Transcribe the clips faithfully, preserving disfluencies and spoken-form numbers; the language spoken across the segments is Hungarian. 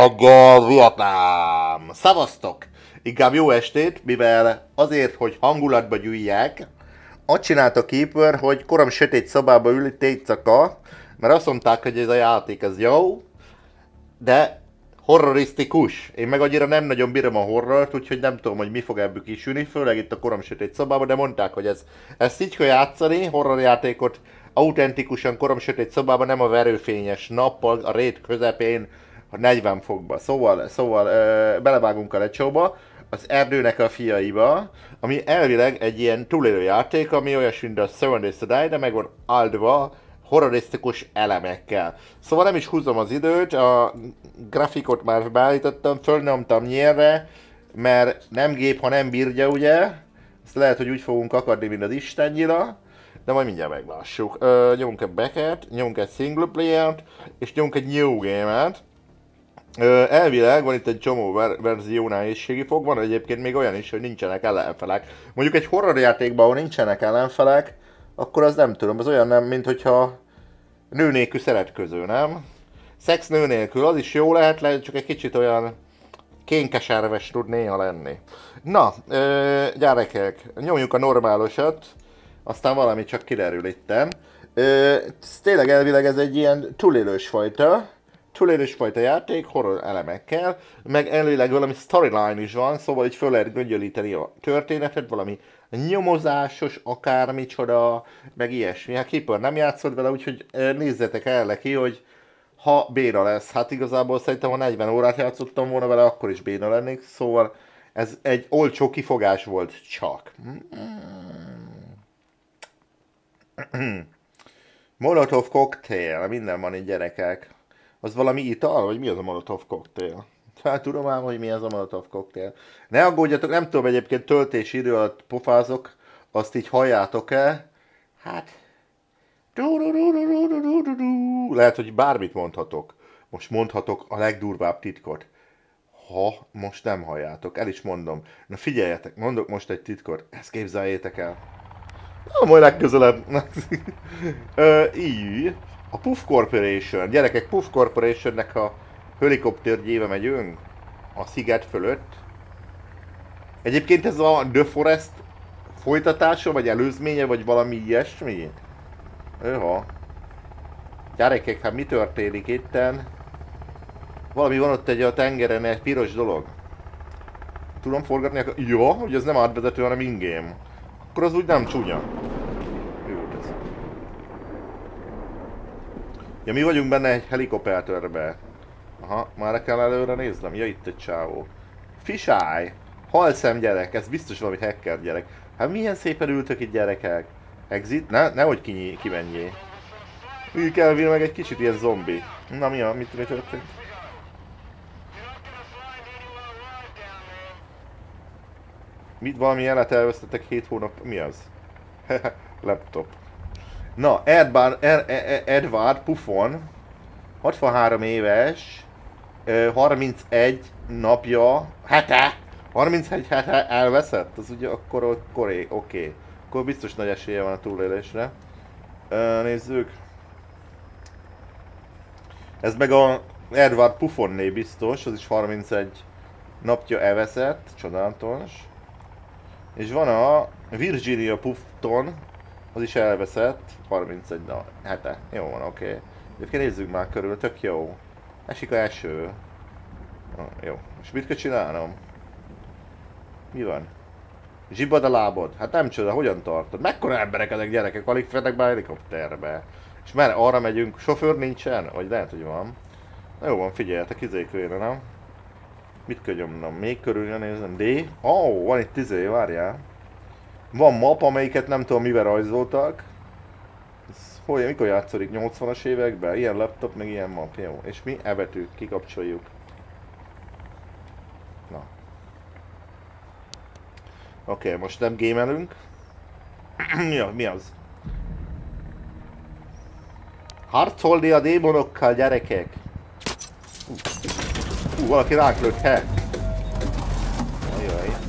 reggel, Vietnám! Szavaztok! Inkább jó estét, mivel azért, hogy hangulatba gyűjjek, azt csinálta Keeper, hogy korom sötét szobába ül itt éjszaka, mert azt mondták, hogy ez a játék ez jó, de horrorisztikus. Én meg annyira nem nagyon bírom a horrort, úgyhogy nem tudom, hogy mi fog ebből kisülni, főleg itt a korom sötét szobában, de mondták, hogy ez, ezt így kell játszani, horrorjátékot autentikusan korom sötét szobában, nem a verőfényes nappal, a rét közepén, a negyven fokba. Szóval, szóval ö, belevágunk a lecsóba, az erdőnek a fiaiba, ami elvileg egy ilyen túlélő játék, ami olyasmi, mint a Seven Days to Die, de meg van áldva horrorisztikus elemekkel. Szóval nem is húzom az időt, a grafikot már beállítottam, fölnyomtam nyerre, mert nem gép, ha nem bírja, ugye? Ezt lehet, hogy úgy fogunk akadni, mint az istennyira, de majd mindjárt meglássuk. Ö, nyomunk egy backet, nyomunk egy single player-t, és nyomunk egy new game-et. Ö, elvileg van itt egy csomó ver- verzió nehézségi fog, van egyébként még olyan is, hogy nincsenek ellenfelek. Mondjuk egy horror játékban, ahol nincsenek ellenfelek, akkor az nem tudom, az olyan nem, mint hogyha nő nélkül szeretkező, nem? Szex nő nélkül, az is jó lehet, lehet csak egy kicsit olyan kénkeserves tud néha lenni. Na, ö, gyerekek, nyomjuk a normálosat, aztán valami csak kiderül itten. Ö, tényleg elvileg ez egy ilyen túlélős fajta, túlélős fajta játék, horror elemekkel, meg elvileg valami storyline is van, szóval így föl lehet göngyölíteni a történetet, valami nyomozásos, akármicsoda, meg ilyesmi. Hát Keeper nem játszott vele, úgyhogy nézzetek el neki, hogy ha béna lesz. Hát igazából szerintem, ha negyven órát játszottam volna vele, akkor is béna lennék, szóval ez egy olcsó kifogás volt csak. Molotov cocktail, minden van itt gyerekek. Az valami ital, vagy mi az a Molotov cocktail? Hát tudom ám, hogy mi az a Molotov cocktail. Ne aggódjatok, nem tudom, egyébként töltési idő alatt pofázok, azt így halljátok-e? Hát... Lehet, hogy bármit mondhatok. Most mondhatok a legdurvább titkot. Ha most nem halljátok, el is mondom. Na figyeljetek, mondok most egy titkot, ezt képzeljétek el. Na, majd legközelebb. Ö, így, a Puff Corporation, gyerekek, Puff Corporationnek a helikoptergyébe megyünk a sziget fölött. Egyébként ez a The Forest folytatása, vagy előzménye, vagy valami ilyesmi? Öha. Gyerekek, hát mi történik itten? Valami van ott egy a tengeren, egy piros dolog. Tudom forgatni a... Jó, hogy ez nem átvezető, hanem in-game. Akkor az úgy nem csúnya. Jó, ez. Ja, mi vagyunk benne egy helikopterbe. Aha, már kell előre néznem. Ja, itt egy csávó. Fisheye! Halszem gyerek, ez biztos valami hacker gyerek. Hát milyen szépen ültök itt gyerekek. Exit? Ne, nehogy ki, kimenjél. Úgy kell meg egy kicsit ilyen zombi. Na mi a, mit, mit történt? Mit, valami jelet elvesztettek hét hónap, mi az? Laptop. Na, Edward, Ed, Ed, Edward Puffon, hatvanhárom éves, harmincegy napja, hete, harmincegy hete elveszett, az ugye akkor oké, oké. Akkor biztos nagy esélye van a túlélésre. Nézzük. Ez meg a Edward Puffonné biztos, az is harmincegy napja elveszett, csodálatos. És van a Virginia Puffton, az is elveszett, harmincegy na, hete. Jó van, oké. Okay. Egyébként nézzük már körül, tök jó. Esik a eső. Ah, jó. És mit kell csinálnom? Mi van? Zsibbad a lábod? Hát nem csoda, hogyan tartod? Mekkora emberek ezek gyerekek, alig fednek be a helikopterbe. És merre arra megyünk? Sofőr nincsen? Vagy lehet, hogy van. Na jó van, figyeljetek, izé kéne, nem? Mit kell nyomnom? Még körül nézem. D? Ó, oh, van itt izé, várjál. Van map, amelyiket nem tudom mivel rajzoltak. Ez, hogy, mikor játszolik? nyolcvanas években? Ilyen laptop, meg ilyen map, jó. És mi? E betűk, kikapcsoljuk. Na. Oké, okay, most nem gémelünk. mi, a, mi az? Harcolni a démonokkal, gyerekek! Hú, uh, valaki ránk lőtt, he! Ajaj.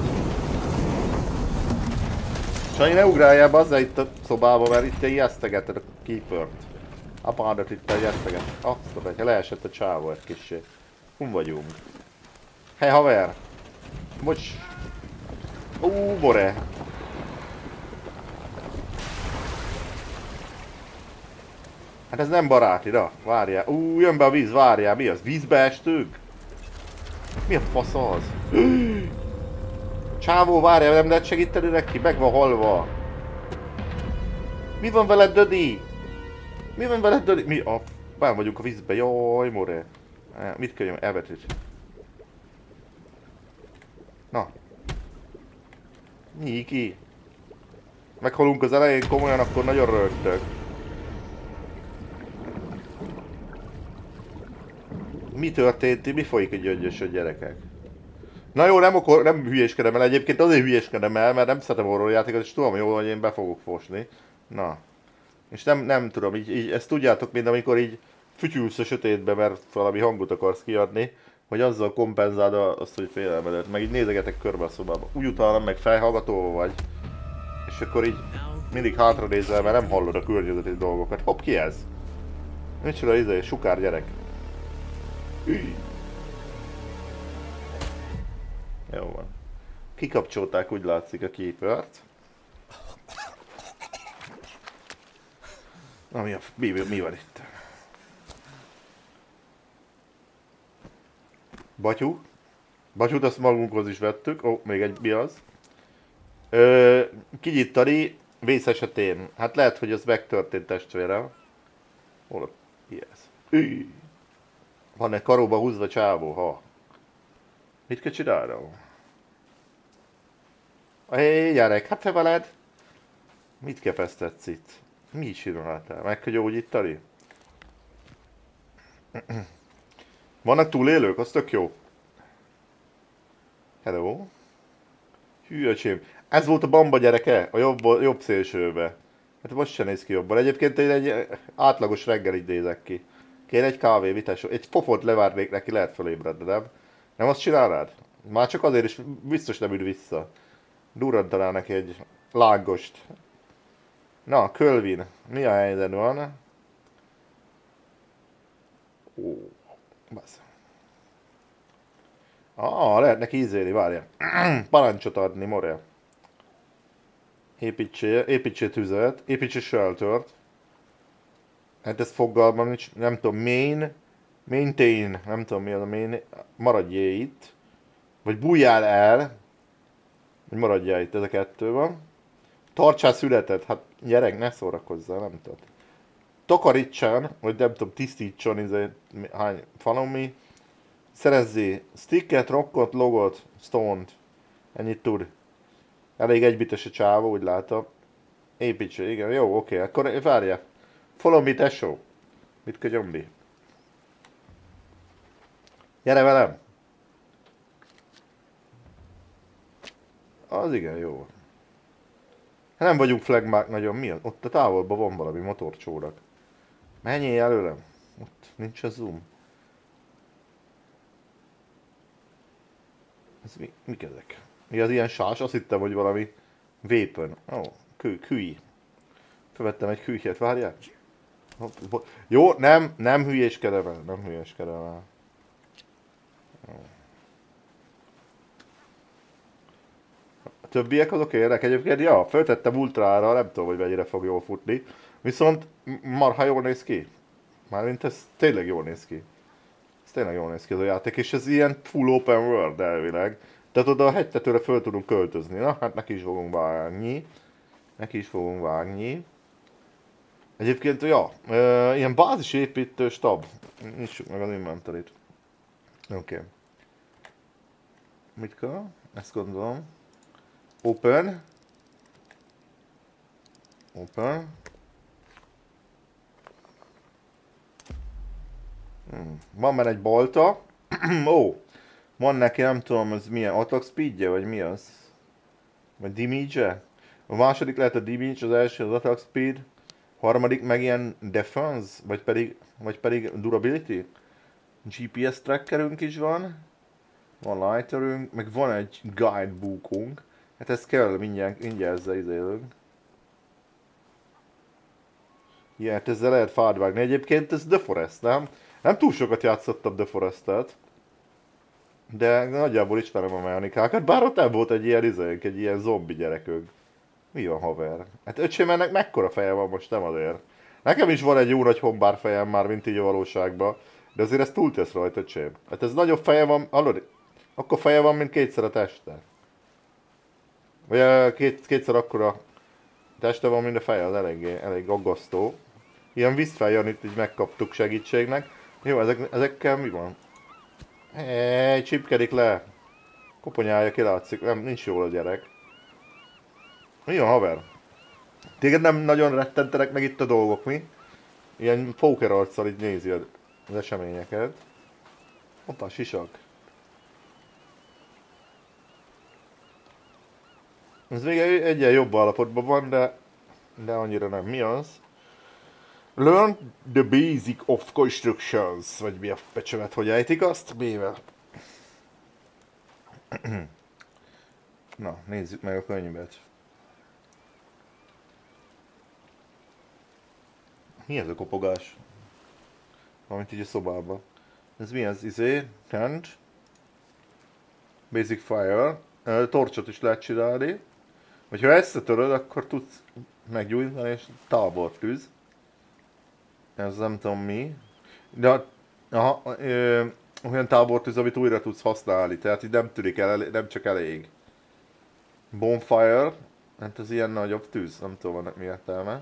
Sanyi, ne ugráljál be azzal itt a szobába, mert itt ijesztegeted a Keepert. Apádat itt ijeszteget. Azt mondod, hogy leesett a csávó egy kicsit. Hon vagyunk? Hely haver! Bocs! Ú, more! Hát ez nem baráti, na, várjál. Ú, jön be a víz, várjál, mi az? Vízbe estünk? Mi a fasz az? Csávó, várjál, nem lehet segíteni neki? Meg van halva. Mi van veled, Dödi? Mi van veled, Dödi? Mi a... Bár vagyunk a vízbe, jaj, more. Mit kell jön? Elvetít. Na. Nyíj ki. Meghalunk az elején komolyan, akkor nagyon rögtök. Mi történt? Mi folyik a gyöngyösöd, gyerekek? Na jó, nem, okor, nem hülyéskedem el, egyébként azért hülyéskedem el, mert nem szeretem horror játékot, és tudom jól, hogy én be fogok fosni. Na. És nem, nem tudom, így, így ezt tudjátok, mint amikor így fütyülsz a sötétbe, mert valami hangot akarsz kiadni, hogy azzal kompenzálod azt, hogy félelmedet, meg így nézegetek körbe a szobába. Úgy utána meg fejhallgatóval vagy, és akkor így mindig hátra nézel, mert nem hallod a környezeti dolgokat. Hopp, ki ez? Micsoda izé, sukár gyerek. Üj. Jó van. Kikapcsolták, úgy látszik, a keepert. Na mi, a, mi, mi van itt? Batyú. Batyút azt magunkhoz is vettük. Ó, még egy, mi az? Ö, kinyitani vész esetén. Hát lehet, hogy ez megtörtént, testvérem. Hol a... Mi ez? Üj. Van egy karóba húzva csávó, ha. Mit kell csinálnom? Hé, gyerek, hát te veled? Mit kepesztetsz itt? Mi csináltál? Meg kell gyógyítani? Vannak túlélők? Az tök jó. Hello. Hű, öcsém. Ez volt a bamba gyereke? A jobb, jobb szélsőbe. Hát most sem néz ki jobban. Egyébként én egy átlagos reggelit nézek ki. Kéne egy kávé, vitás. Egy pofont levárnék neki, lehet fölébredni, nem? Nem azt csinálnád? Már csak azért is biztos nem ül vissza. Durrantanál neki egy lágost. Na, Kölvin. Mi a helyzet van? Ó, basz. Ah, lehet neki ízélni, várja. Parancsot adni, more. Építsél, építsél tüzet, építsél sheltert. Hát ez fogalmam nincs, nem tudom, main, maintain, nem tudom mi az a main, maradjél itt. Vagy bújjál el. Vagy maradjál itt, ez a kettő van. Tartsál születet, hát gyerek, ne szórakozzál, nem tudod. Takarítson, vagy nem tudom, tisztítson, izé, hány, follow me. Szerezzé sticket, rockot, logot, stone-t. Ennyit tud. Elég egybites a csávó, úgy látom. Építse, igen, jó, oké, okay. Akkor várjál. Follow me, tesó. Mit kell nyomni? Gyere velem! Az igen, jó. Nem vagyunk flagmák nagyon, mi az? Ott a távolban van valami motorcsónak. Menjél előlem. Ott nincs a zoom. Ez mi, mik ezek? Mi az ilyen sás? Azt hittem, hogy valami weapon. Ó, oh, kü, kűi. Felvettem egy kűjhet, várjál. Jó, nem, nem hülyéskedem el, nem hülyéskedem el. A többiek azok érnek egyébként, ja, föltettem ultrára, nem tudom, hogy mennyire fog jól futni. Viszont marha jól néz ki. Mármint ez tényleg jól néz ki. Ez tényleg jól néz ki ez a játék, és ez ilyen full open world elvileg. Tehát oda a hegytetőre föl tudunk költözni. Na, hát neki is fogunk vágni. Neki is fogunk vágni. Egyébként, ja, e, ilyen bázisépítő stab. Nyissuk meg az inventoryt. Oké. Okay. Mit kell? Ezt gondolom. Open. Open. Hmm. Van már egy balta. Ó. Oh. Van neki, nem tudom, ez milyen attack speedje, vagy mi az? Vagy damage-e? A második lehet a damage, az első az attack speed. Harmadik meg ilyen defense, vagy pedig, vagy pedig durability. gé pé es trackerünk is van. Van lighterünk, meg van egy guidebookunk. Hát ez kell, mindjárt, mindjárt ezzel izélünk. Ja, hát ezzel lehet fát vágni. Egyébként ez The Forest, nem? Nem túl sokat játszottam The Forest-et. De nagyjából ismerem a mechanikákat, bár ott nem volt egy ilyen izénk, egy ilyen zombi gyerekünk. Mi van, haver? Hát öcsém, ennek mekkora feje van most, nem azért. Nekem is van egy jó nagy hombár fejem már, mint így a valóságban. De azért ez túltesz rajta, öcsém. Hát ez nagyobb feje van, hallod? Akkor feje van, mint kétszer a teste. Vagy eh, két, kétszer akkora teste van, mint a feje, az eléggé, elég aggasztó. Ilyen vízfej Janit így megkaptuk segítségnek. Jó, ezek, ezekkel mi van? Hey, csipkedik le. Koponyája kilátszik, nem, nincs jól a gyerek. Mi van, haver? Téged nem nagyon rettentenek meg itt a dolgok, mi? Ilyen póker arccal így nézi az eseményeket. Hoppá, sisak. Ez még egyen jobb állapotban van, de, de annyira nem. Mi az? Learn the basic of constructions. Vagy mi a pecsemet, hogy ejtik azt? Mivel? Na, nézzük meg a könyvet. Mi ez a kopogás? Valamint így a szobában. Ez mi az? Izé? Tent? Basic fire. Uh, torcsot is lehet csinálni. Vagy ha összetöröd, akkor tudsz meggyújtani és tábortűz. Ez nem tudom mi. De aha, ö, olyan tábortűz, amit újra tudsz használni. Tehát így nem tűnik el, nem csak elég. Bonfire. Hát ez ilyen nagyobb tűz. Nem tudom, ennek mi értelme.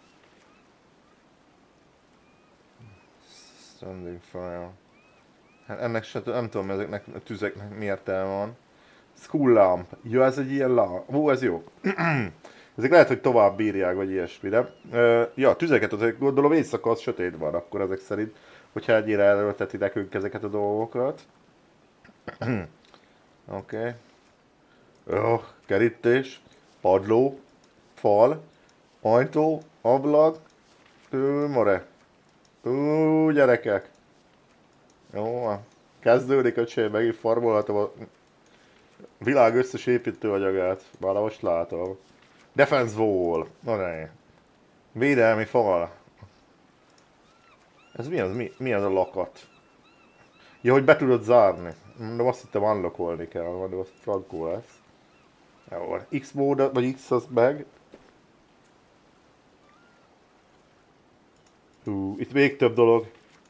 Standing fire. Hát ennek se, nem tudom, ezeknek a tüzeknek mi értelme van. School lamp. Jó, ez egy ilyen lamp. Ó, ez jó. Ezek lehet, hogy tovább bírják, vagy ilyesmi, de... Uh, ja, tüzeket, azért gondolom éjszaka az sötét van, akkor ezek szerint, hogyha ennyire erőlteti nekünk ezeket a dolgokat. Oké. Okay. Oh, kerítés, padló, fal, ajtó, ablak, ő, more. Ú, gyerekek. Jó, kezdődik, öcsém, megint formolhatom a világ összes építőanyagát. Már most látom. Defense wall. Na ne. Védelmi fal. Ez mi az? Mi, mi az a lakat? Ja, hogy be tudod zárni. De azt hittem unlockolni kell, majd az frankó lesz. Jó, X mód, vagy X az meg. Hú, itt még több dolog.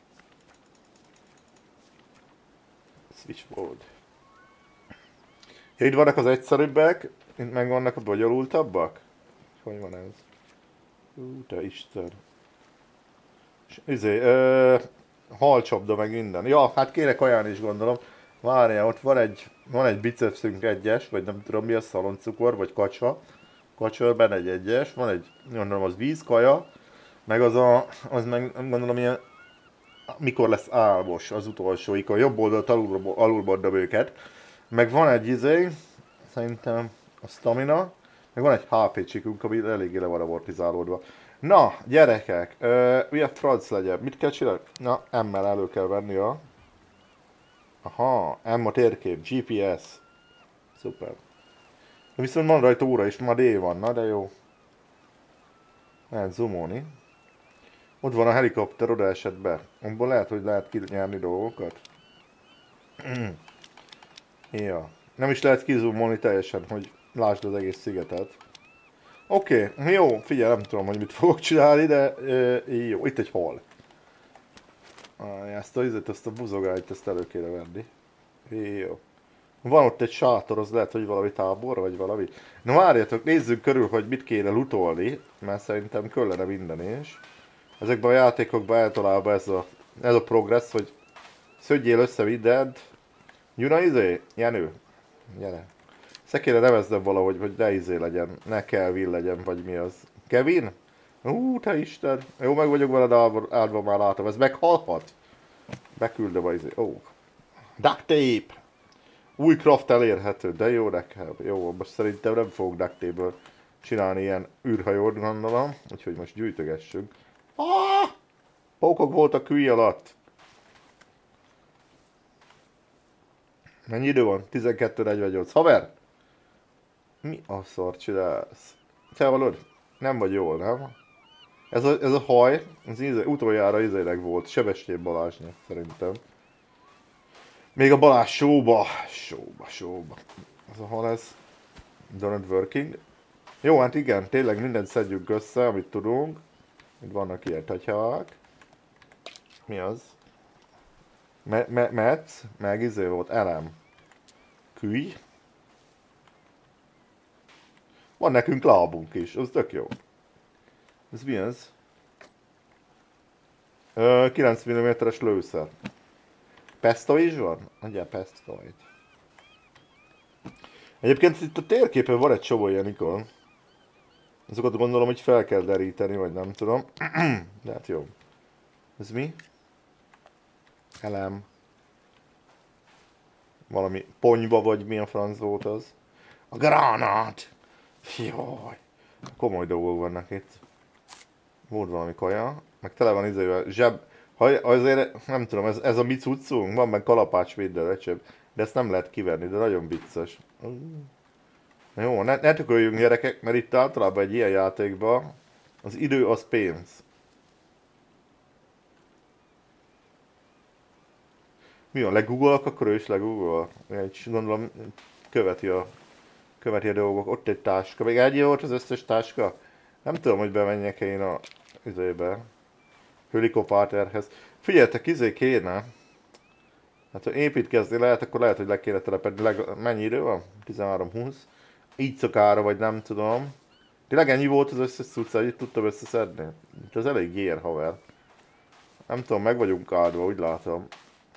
Switch mode. Ja, itt vannak az egyszerűbbek, itt meg vannak a bonyolultabbak? Hogy van ez? Hú, te Isten. Izé, ö, halcsapda meg minden. Ja, hát kérek ajánlani is gondolom. Várjál, ott van egy, van egy bicepsünk egyes, vagy nem tudom mi a szaloncukor, vagy kacsa. Kacsörben egy egyes, van egy, gondolom az vízkaja, meg az a, az meg gondolom ilyen, mikor lesz álmos az utolsó, ikor jobb oldalt alul, alulbordom őket. Meg van egy izé, szerintem a stamina, meg van egy há pé csikünk, ami eléggé le van amortizálódva. Na, gyerekek, uh, mi a franc legyen? Mit kell csinálni? Na, M-mel elő kell venni a... Aha, M a térkép, gé pé es. Szuper. Viszont van rajta óra is, ma D van, na de jó. Lehet zoomolni. Ott van a helikopter, oda esett be. Abból lehet, hogy lehet kinyerni dolgokat. Ja. Nem is lehet kizoomolni teljesen, hogy lásd az egész szigetet. Oké, okay. Jó, figyelj, nem tudom, hogy mit fogok csinálni, de e, jó, itt egy hal. Ezt a izet, ezt a buzogányt, ezt elő kéne venni. Jó. Van ott egy sátor, az lehet, hogy valami tábor, vagy valami. Na várjatok, nézzünk körül, hogy mit kéne lootolni, mert szerintem kellene minden is. Ezekben a játékokban általában ez a, ez a progress, hogy szedjél össze mindent. Juna izé? Jenő? Gyere. Ezt kéne nevezzem valahogy, hogy ne izé legyen, ne Kelvin legyen, vagy mi az. Kevin? Ú, te Isten. Jó, meg vagyok veled áldva, már látom. Ez meghalhat? Beküldöm a izé. Ó. Duct tape! Új craft elérhető, de jó nekem. Jó, most szerintem nem fogok duct tape-ből csinálni ilyen űrhajót, gondolom. Úgyhogy most gyűjtögessünk. Ah! Pókok voltak külj alatt. Mennyi idő van? tizenkettő negyvennyolc. Haver! Mi a szart csinálsz? Te valód? Nem vagy jól, nem? Ez a, ez a haj, az íze, utoljára izének volt, Sebestyén Balázsnak szerintem. Még a Balázs showba. Showba, showba. Az a hol ez? Donut working. Jó, hát igen, tényleg mindent szedjünk össze, amit tudunk. Itt vannak ilyen tatyák. Mi az? Me me Metsz, meg izé volt, elem. Küj. Van nekünk lábunk is, az tök jó. Ez mi ez? Ö, kilenc milliméteres lőszer. Pesto is van? Adjál pestoit. Egyébként itt a térképen van egy csomó ilyen ikon. Azokat gondolom, hogy fel kell deríteni, vagy nem tudom. De hát jó. Ez mi? Elem. Valami ponyva, vagy mi a franc volt az? A gránát! Jaj! Komoly dolgok vannak itt. Volt valami kaja. Meg tele van izével. Zseb... Ha azért, nem tudom, ez, ez a mi cuccunk? Van meg kalapácsvédő recseb. De ezt nem lehet kivenni, de nagyon vicces. Jó, ne, ne tököljünk gyerekek, mert itt általában egy ilyen játékban az idő az pénz. Mi van, legugolok, akkor ő is legugol. Egy, gondolom, követi a, követi a dolgok. Ott egy táska. Még egy volt az összes táska? Nem tudom, hogy bemenjek én a izébe. Helikopterhez. Figyeljetek, izé kéne. Hát ha építkezni lehet, akkor lehet, hogy le kéne telepedni. Leg... Mennyi idő van? tizenhárom húsz. Így szokára, vagy nem tudom. Tényleg ennyi volt az összes cucca, hogy itt tudtam összeszedni. Ez elég gyér, haver. Nem tudom, meg vagyunk áldva, úgy látom.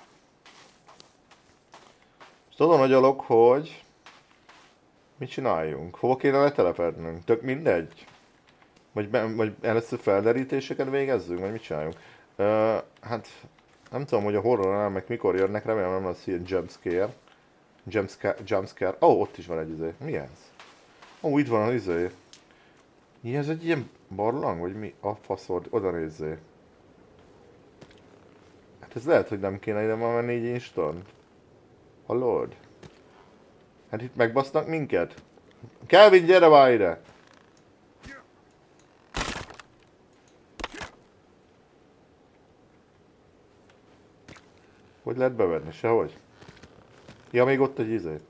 És tudom, hogy alok, hogy... Mit csináljunk? Hova kéne letelepednünk? Tök mindegy? Vagy, be, vagy először felderítéseket végezzünk? Vagy mit csináljunk? Uh, hát... Nem tudom, hogy a horror elemek mikor jönnek, remélem nem lesz ilyen jumpscare. Jumpscare, jumpscare. Ó, oh, ott is van egy izé. Mi ez? Ó, oh, itt van az izé. Mi ez, egy ilyen barlang? Vagy mi? A faszord, oda nézzé. Hát ez lehet, hogy nem kéne ide már menni így instant. Hallod? Hát itt megbasznak minket. Kelvin, gyere már ide! Hogy lehet bevenni? Sehogy? Ja, még ott egy izé.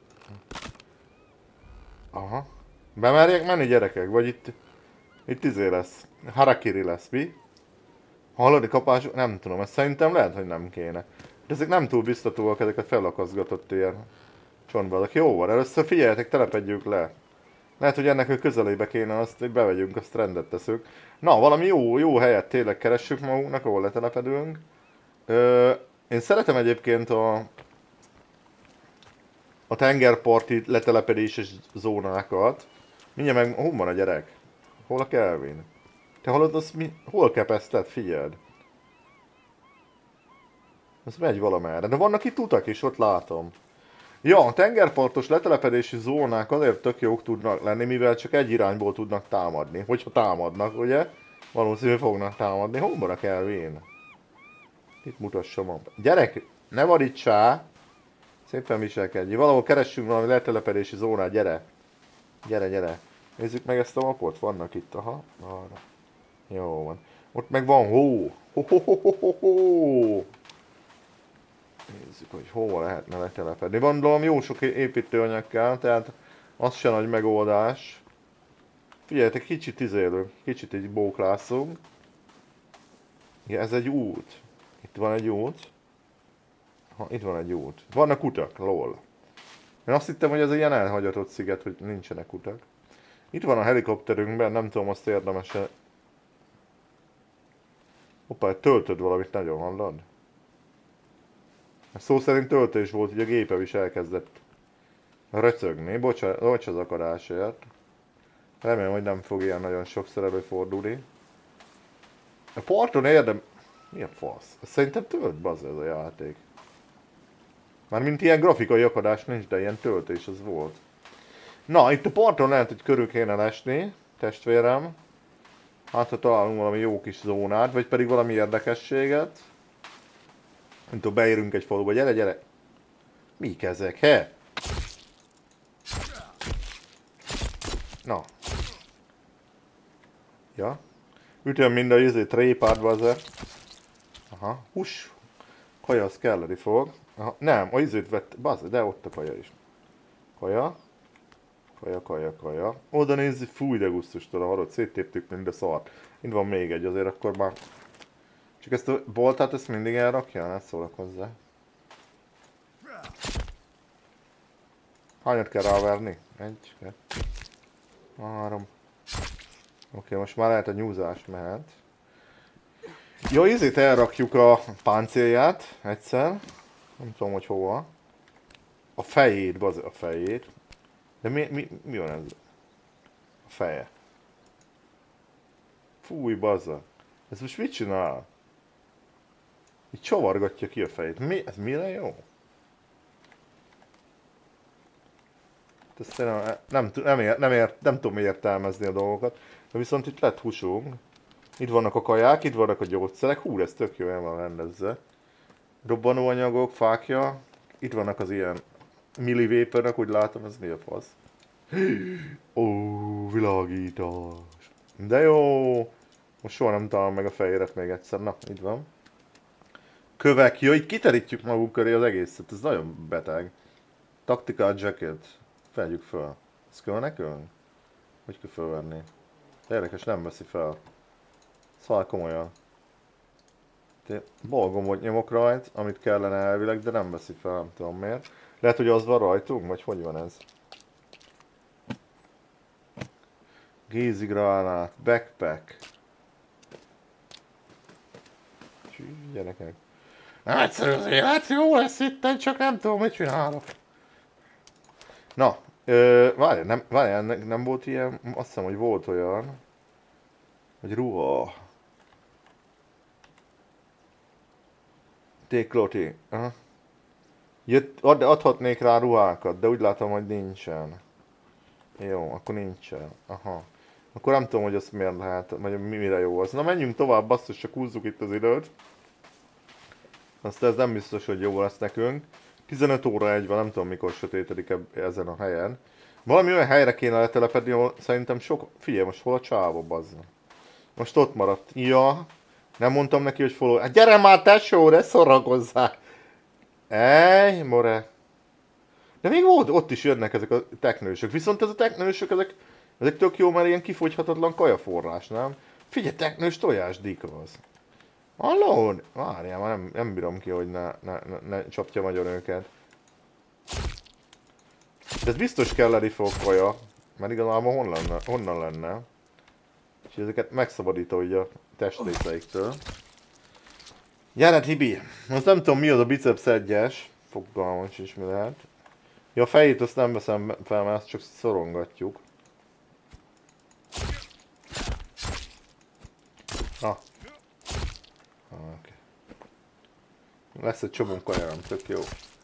Aha. Bemerjek menni, gyerekek? Vagy itt... Itt izé lesz. Harakiri lesz, mi? Hallod, kapás... Nem tudom, ezt szerintem lehet, hogy nem kéne. De ezek nem túl biztatóak, ezeket felakaszgatott ilyen csontbalak. Jó van, először figyeljetek, telepedjük le. Lehet, hogy ennek a közelébe kéne azt, hogy bevegyünk, azt rendet teszünk. Na, valami jó, jó helyet tényleg keressük magunknak, ahol letelepedünk. Ö, én szeretem egyébként a... a tengerparti letelepedéses zónákat. Mindjárt meg... Hol van a gyerek? Hol a Kelvin? Te hallod, azt mi... Hol kepeszted? Figyeld. Ez megy valamerre. De vannak itt utak is, ott látom. Ja, a tengerpartos letelepedési zónák azért tök jók tudnak lenni, mivel csak egy irányból tudnak támadni. Hogyha támadnak, ugye? Valószínűleg fognak támadni. Hol van a Kelvin? Itt mutassam a... Gyerek, ne vadítsál! Szépen viselkedj. Valahol keressünk valami letelepedési zónát, gyere! Gyere, gyere! Nézzük meg ezt a mapot, vannak itt, aha. Arra. Jó van. Ott meg van hó! Ho, ho, ho, ho, ho, ho. Nézzük, hogy hova lehetne letelepedni. Gondolom jó sok építőanyag kell, tehát az sem nagy megoldás. Figyeljetek, kicsit izélünk, kicsit így bóklászunk. Ja, ez egy út. Itt van egy út. Ha, itt van egy út. Vannak utak, lol. Én azt hittem, hogy ez egy ilyen elhagyatott sziget, hogy nincsenek utak. Itt van a helikopterünkben, nem tudom, azt érdemes-e... Hoppá, töltöd valamit nagyon, hallod? Szó szerint töltés volt, hogy a gépem is elkezdett röcögni. Bocsánat, bocs az akadásért. Remélem, hogy nem fog ilyen nagyon sokszor előfordulni. A parton érdem... Mi a fasz? Szerintem tölt bazd ez a játék. Mármint ilyen grafikai akadás nincs, de ilyen töltés az volt. Na, itt a parton lehet, hogy körül kéne lesni, testvérem. Hát, ha találunk valami jó kis zónát, vagy pedig valami érdekességet. Nem tudom, beérünk egy faluba, gyere, gyere! Mik ezek, he? Na. Ja. Ütöm mind a izé trépát, bazzer. Aha, hús. Kaja az kelleni fog. Aha, nem, a izőt vett, bazd, de ott a kaja is. Kaja. Kaja, kaja, kaja. Oda nézzi, fúj de gusztustól a harot, széttéptük mind a szart. Itt van még egy, azért akkor már... Csak ezt a boltát, ezt mindig elrakja, ne szólok hozzá. Hányat kell ráverni? Egy, kettő, három. Oké, most már lehet a nyúzás mehet. Jó, ízét elrakjuk a páncélját egyszer. Nem tudom, hogy hova. A fejét, baz, a fejét. De mi, mi, mi van ez? A feje. Fúj, bazza. Ez most mit csinál? Így csavargatja ki a fejét. Mi? Ez mire jó? Ezt nem, nem, nem, ér, nem, ér, nem tudom értelmezni a dolgokat. De viszont itt lett húsunk. Itt vannak a kaják, itt vannak a gyógyszerek. Hú, ez tök jó, el van rendezve. Robbanóanyagok, fákja. Itt vannak az ilyen millivépernek, úgy látom, ez mi a fasz. Ó, világítás. De jó. Most soha nem találom meg a fejéret még egyszer. Na, itt van. Kövek. Jó, itt kiterítjük magunk köré az egészet. Ez nagyon beteg. Tactical jacket. Vegyük fel. Ez kell nekünk? Hogy kell felvenni? Érdekes, nem veszi fel. Szóval komolyan. Balgomot nyomok rajt, amit kellene elvileg, de nem veszi fel, nem tudom miért. Lehet, hogy az van rajtunk, vagy hogy van ez? Gézigránát, backpack. Csű, gyerekek. Egyszerű az élet, jó lesz itten, csak nem tudom, mit csinálok. Na, ö, várjál, nem, várjál, nem, nem volt ilyen, azt hiszem, hogy volt olyan, hogy ruha. Tékloti. Aha. Jött, ad, adhatnék rá ruhákat, de úgy látom, hogy nincsen. Jó, akkor nincsen. Aha. Akkor nem tudom, hogy azt miért lehet, vagy mire jó az. Na menjünk tovább, basszus, csak húzzuk itt az időt. Azt ez nem biztos, hogy jó lesz nekünk. tizenöt óra egy van, nem tudom mikor sötétedik ezen a helyen. Valami olyan helyre kéne letelepedni, ahol szerintem sok... Figyelj, most hol a csávó, bazd. Most ott maradt. Ja. Nem mondtam neki, hogy follow... Hát gyere már tesó, ne szorakozzál! Ej, more. De még volt, ott is jönnek ezek a teknősök. Viszont ez a teknősök, ezek, ezek tök jó, mert ilyen kifogyhatatlan kajaforrás, nem? Figyelj, teknős tojás dikroz. Hallod? Várjál, már nem, nem bírom ki, hogy ne, ne, ne, ne csapja magyar őket. De ez biztos kelleni fog kaja, mert igazából honnan lenne? Honnan lenne? És ezeket megszabadító így a testrészeiktől. Gyere Tibi! Most nem tudom mi az a biceps egyes. Fogalmam is mi lehet. Ja, a fejét azt nem veszem fel, mert azt csak szorongatjuk. Na. Ah, okay. Lesz egy csomó kajám, tök jó.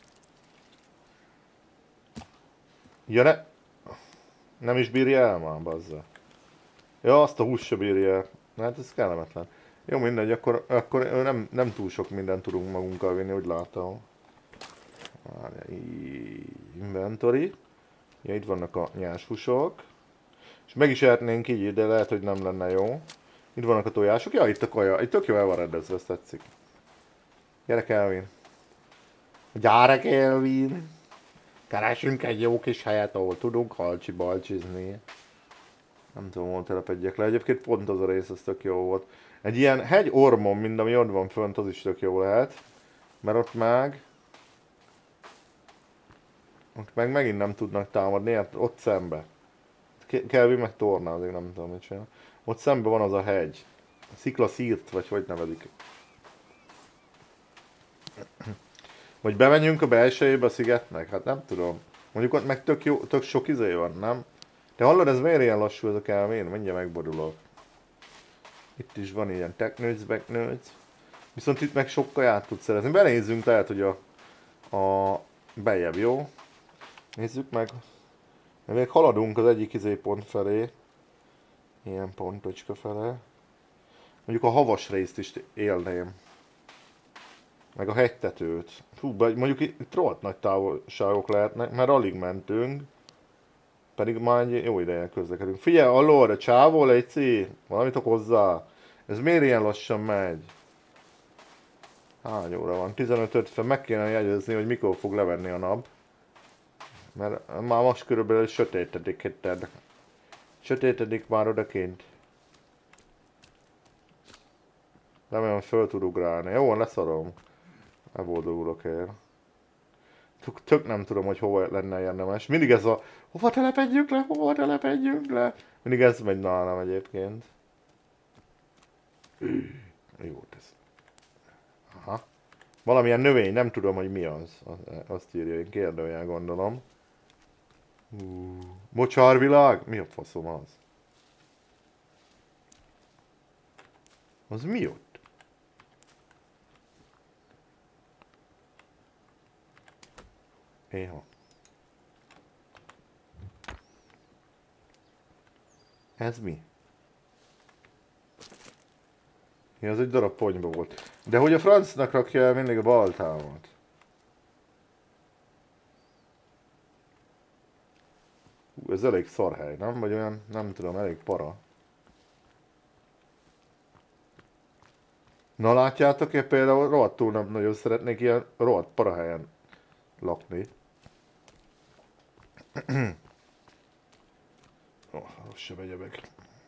Ja ne... Nem is bírja el már, bazza. Ja, azt a hús se bírja el. Hát ez kellemetlen. Jó, mindegy, akkor, akkor nem, nem túl sok mindent tudunk magunkkal vinni, úgy látom. Várja, inventory. Ja, itt vannak a nyáshúsok. És meg is ehetnénk így, de lehet, hogy nem lenne jó. Itt vannak a tojások. Ja, itt a kaja. Itt tök jó el van rendezve, ezt tetszik. Gyere, Kelvin. Gyere, Kelvin. Keresünk egy jó kis helyet, ahol tudunk halcsi-balcsizni. Nem tudom, hol telepedjek le. Egyébként pont az a rész, az tök jó volt. Egy ilyen hegy ormon, mint ami ott van fönt, az is tök jó lehet. Mert ott meg... Ott meg megint nem tudnak támadni, hát ott szembe. Kelvin meg tornázik, nem tudom mit csinál. Ott szembe van az a hegy. A sziklaszírt, vagy hogy nevezik. Vagy bemenjünk a belsejébe a szigetnek? Hát nem tudom. Mondjuk ott meg tök, jó, tök sok izé van, nem? Te hallod, ez miért ilyen lassú ez a Kelvin? Mindjárt megborulok. Itt is van ilyen teknőc, beknőc. Viszont itt meg sok kaját tud szerezni. Benézzünk, lehet, hogy a, a bejebb, jó? Nézzük meg. Még haladunk az egyik izé pont felé. Ilyen pontocska felé. Mondjuk a havas részt is élném. Meg a hegytetőt. Hú, mondjuk itt rohadt nagy távolságok lehetnek, mert alig mentünk. Pedig már egy jó ideje közlekedünk. Figyelj, allóra, a csávó, légy, valamit okozzá. Ez miért ilyen lassan megy? Hány óra van? tizenöt ötven, meg kéne jegyezni, hogy mikor fog levenni a nap. Mert már most körülbelül sötétedik hitted. Sötétedik már odakint. Remélem, föl tud ugrálni. Jó, leszarom. Elboldogulok én. Tök, tök nem tudom, hogy hova lenne érdemes. Mindig ez a... Hova telepedjünk le? Hova telepedjünk le? Mindig ez megy nálam egyébként. Jó, ez. Aha. Valamilyen növény, nem tudom, hogy mi az. Azt írja, én kérdőjel gondolom. Uh, mocsárvilág? Mi a faszom az? Az mi ott? Éha. Ez mi? Ja, ez egy darab ponyba volt. De hogy a francnak rakja el mindig a baltámat? Hú, ez elég szarhely, nem? Vagy olyan, nem tudom, elég para. Na látjátok, én például rohadtul nem nagyon szeretnék ilyen rohadt para helyen lakni. Oh, most se megyebek.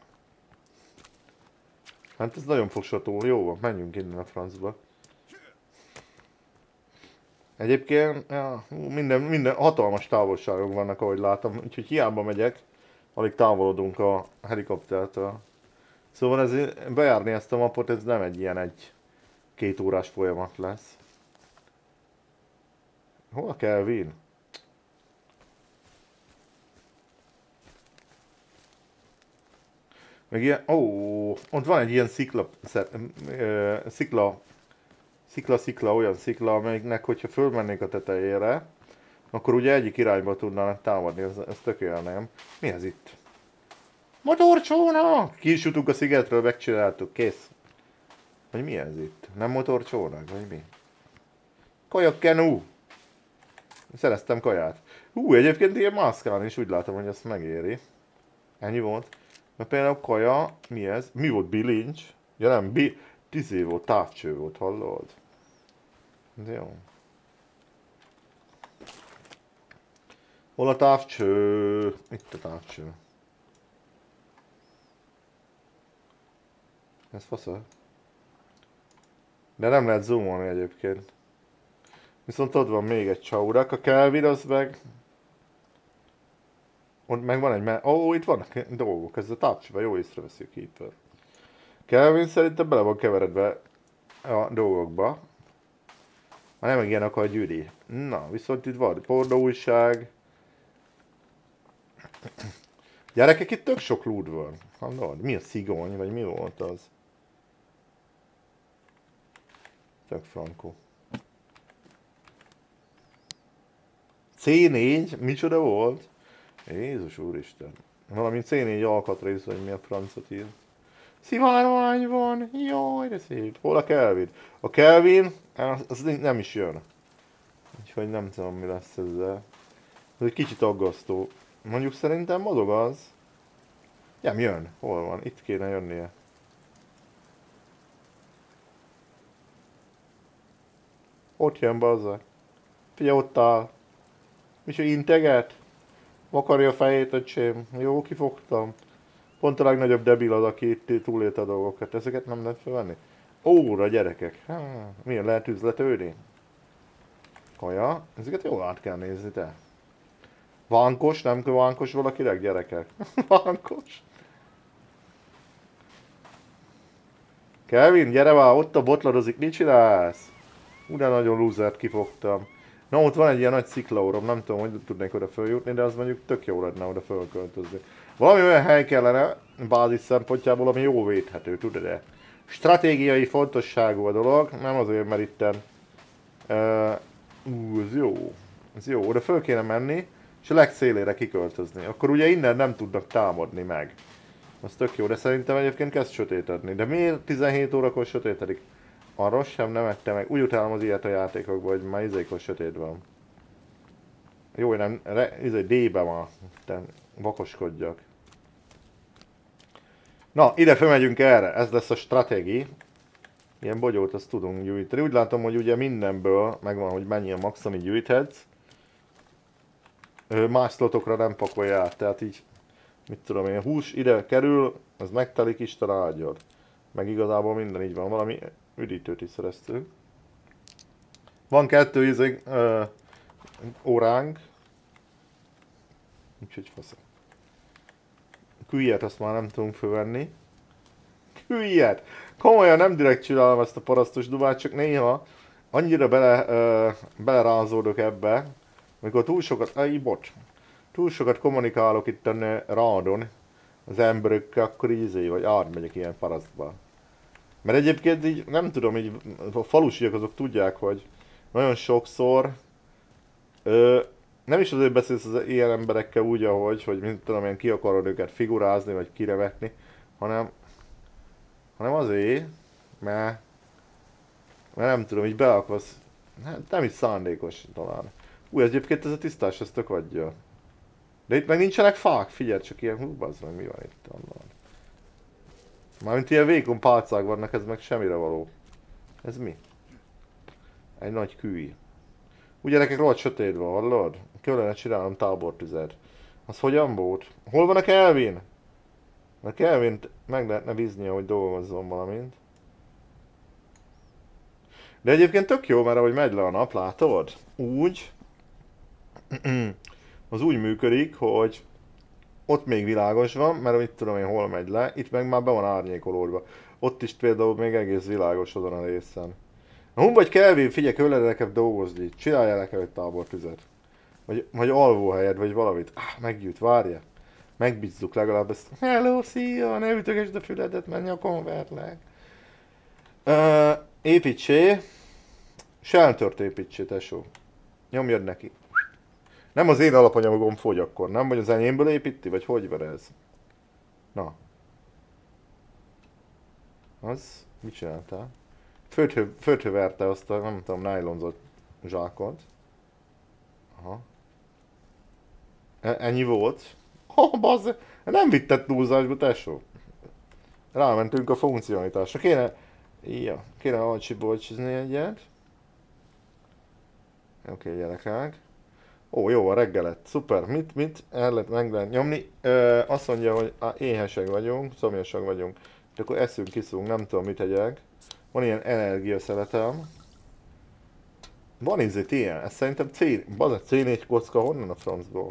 Hát ez nagyon fogsató. Jó van, menjünk innen a francba. Egyébként, ja, minden, minden hatalmas távolságok vannak, ahogy látom, úgyhogy hiába megyek, alig távolodunk a helikoptertől. Szóval ez, bejárni ezt a mapot, ez nem egy ilyen egy-két órás folyamat lesz. Hol kell Wien? Meg ilyen, ó, ott van egy ilyen szikla, szikla, szikla, szikla, olyan szikla, amelyiknek, hogyha fölmennék a tetejére, akkor ugye egyik irányba tudnának támadni, ez, ez tökéletlen. Mi ez itt? Motorcsónak! Ki is jutunk a szigetről, megcsináltuk, kész. Vagy mi ez itt? Nem motorcsónak, vagy mi? Kajakkenú! Szereztem kaját. Hú, egyébként ilyen mászkálni is úgy látom, hogy ezt megéri. Ennyi volt. Mert például kaja, mi ez? Mi volt bilincs? Ja nem, bi... Tizé volt, távcső volt, hallod? De jó. Hol a távcső? Itt a távcső. Ez fasza. De nem lehet zoomolni egyébként. Viszont ott van még egy csaurak, a Kelvin az meg... Ott meg van egy me... Ó, oh, itt vannak dolgok, ez a távcsőben jó észreveszi a Keeper. Kelvin szerintem bele van keveredve a dolgokba. Már nem ilyen akar gyűri. Na, viszont itt van pornóújság. Gyerekek, itt tök sok loot van. Hallod? Mi a szigony, vagy mi volt az? Tök frankó. cé négy? Micsoda volt? Jézus úristen. Valami cé négy alkatrész, vagy mi a francot ír. Szivárvány van, jaj, de szép. Hol a Kelvin? A Kelvin, az, az nem is jön. Úgyhogy nem tudom, mi lesz ezzel. Ez egy kicsit aggasztó. Mondjuk szerintem mozog az. Nem jön. Hol van? Itt kéne jönnie. Ott jön, bazzak. Figyelj, ott áll. És ő integet? Vakarja a fejét, öcsém. Jó, kifogtam. Pont a legnagyobb debil az, aki itt túlélte a dolgokat. Ezeket nem lehet felvenni? Óra, gyerekek. Há, milyen lehet üzletődni? Kaja. Ezeket jól át kell nézni, te. Vánkos, nem kell vánkos valakinek, gyerekek? Vánkos. Kevin, gyere már, ott a botladozik, mit csinálsz? Ugyan nagyon lúzert kifogtam. Na, ott van egy ilyen nagy sziklaórom, nem tudom, hogy tudnék oda följutni, de az mondjuk tök jó lenne oda fölköltözni. Valami olyan hely kellene, bázis szempontjából, ami jó védhető, tudod de stratégiai fontosságú a dolog, nem azért, mert itten... Uh, ú, ez jó. Ez jó, oda föl kéne menni, és a legszélére kiköltözni. Akkor ugye innen nem tudnak támadni meg. Az tök jó, de szerintem egyébként kezd sötétedni. De miért tizenhét órakor sötétedik? Arról sem nem ette meg. Úgy utálom az ilyet a játékokban, hogy már izékor sötét van. Jó, hogy nem, izé D-be van, te vakoskodjak. Na, ide fölmegyünk erre, ez lesz a stratégi. Ilyen bogyót azt tudunk gyűjteni. Úgy látom, hogy ugye mindenből megvan, hogy mennyi a max, amit gyűjthetsz. Ö, Más slotokra nem pakolja át, tehát így, mit tudom én, hús ide kerül, az megtelik, Isten áldjon. Meg igazából minden így van, valami üdítőt is szereztünk. Van kettő izé, ö, óránk. Úgyhogy fasz. Küllyet azt már nem tudunk fölvenni. Küllyet! Komolyan nem direkt csinálom ezt a parasztos dubát, csak néha annyira bele, ö, belerázódok ebbe, amikor túl sokat, aj, bocs, túl sokat kommunikálok itt a rádon az emberekkel, akkor ízé, vagy átmegyek ilyen parasztba. Mert egyébként így, nem tudom, így a falusiak azok tudják, hogy nagyon sokszor ö, nem is azért beszélsz az ilyen emberekkel úgy, ahogy, hogy mint tudom én, ki akarod őket figurázni, vagy kirevetni, hanem, hanem azért, mert, mert nem tudom, így be akarsz, hát nem is szándékos talán. Új, egyébként ez a tisztás, ez tök adja. De itt meg nincsenek fák, figyelj csak ilyen, hú, bazd meg, mi van itt onnan. Mármint ilyen vékony pálcák vannak, ez meg semmire való. Ez mi? Egy nagy kűj. Ugye nekek rohadt sötét van, hallod? Kellene csinálnom tábortüzet. Az hogyan volt? Hol van a Kelvin? A Kelvint meg lehetne bíznia, hogy dolgozzon valamint. De egyébként tök jó, mert ahogy megy le a nap, látod? Úgy. Az úgy működik, hogy ott még világos van, mert mit tudom én hol megy le, itt meg már be van árnyékolódva. Ott is például még egész világos azon a részen. Na, hon vagy Kelvin, figyelj, kellene nekem dolgozni, csináljál nekem egy tábortüzet. Vagy, vagy alvóhelyed, vagy valamit. Ah, meggyűjt, várja. Megbízzuk legalább ezt. Hello, szia, ne ütögesd a füledet, mert nyakon verlek. Uh, építsé. Sheltert építsé, tesó. Nyomjad neki. Nem az én alapanyagom fogy akkor, nem? Vagy az enyémből építi? Vagy hogy van ez? Na. Az? Mit csináltál? Földhő, földhő verte azt a, nem tudom, nájlonzott zsákot. Aha. E- ennyi volt? Oh, bazz, nem vitted túlzásba, tesó. Rámentünk a funkcionalitásra. Kéne... Ja, kéne alcsibolcsizni egyet. Oké, okay, gyerekek. Ó, jó, a reggelet. Szuper. Mit, mit? El lehet, meg lehet nyomni. Ö, azt mondja, hogy á, éhesek vagyunk, szomjasak vagyunk. De akkor eszünk, kiszunk, nem tudom mit tegyek. Van ilyen energiaszeletem. Van izét ilyen, ez szerintem C... Bazd, C négy kocka, honnan a francból?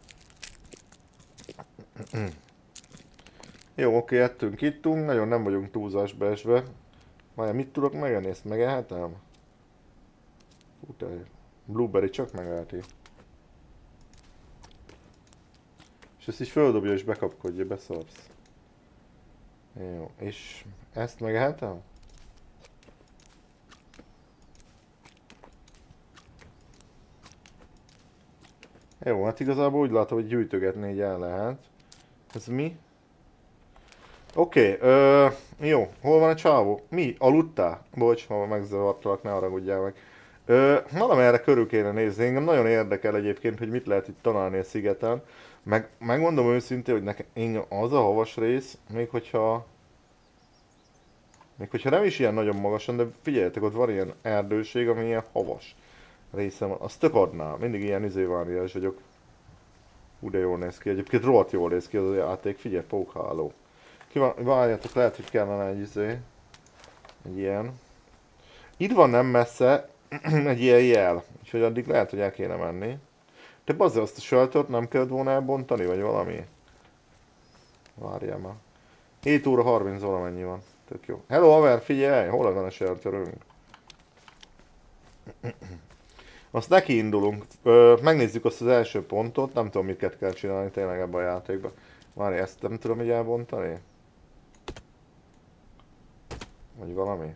Jó, oké, ettünk, ittunk, nagyon nem vagyunk túlzásba esve. Várjál, mit tudok megenni, ezt megehetem? Hú, te... Blueberry csak megeheti. És ezt így földobja és bekapkodja, beszarsz. Jó, és ezt megehetem? Jó, hát igazából úgy látom, hogy gyűjtögetni így el lehet. Ez mi? Oké, okay, jó, hol van a csávó? Mi? Aludtál? Bocs, ha megzavartalak, ne haragudjál meg. Ö, valamerre körül kéne nézni, engem nagyon érdekel egyébként, hogy mit lehet itt találni a szigeten. Meg, megmondom őszintén, hogy nekem engem az a havas rész, még hogyha... Még hogyha nem is ilyen nagyon magasan, de figyeljetek, ott van ilyen erdőség, ami ilyen havas része van. Azt tök adná, mindig ilyen izévániás vagyok. Hú, de jól néz ki, egyébként rohadt jól néz ki az a játék, figyelj, pókháló. Ki van, várjátok, lehet, hogy kellene egy izé, egy ilyen. Itt van nem messze egy ilyen jel, úgyhogy addig lehet, hogy el kéne menni. De bazza, azt a sheltert nem kellett volna elbontani, vagy valami? Várjál már. hét óra harminc valamennyi van. Tök jó. Hello haver, figyelj, hol van a shelterünk? Azt neki indulunk. Ö, megnézzük azt az első pontot, nem tudom miket kell csinálni tényleg ebben a játékban. Várj, ezt nem tudom így elbontani? Vagy valami?